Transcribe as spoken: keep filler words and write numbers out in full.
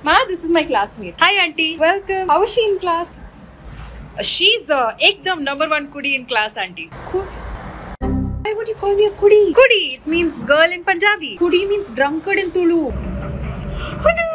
Ma, this is my classmate. Hi auntie. Welcome. How is she in class? She's uh, ekdam number one Kudi in class, auntie. Kud? Why would you call me a Kudi? Kudi, it means girl in Punjabi. Kudi means drunkard in Tulu. Oh no.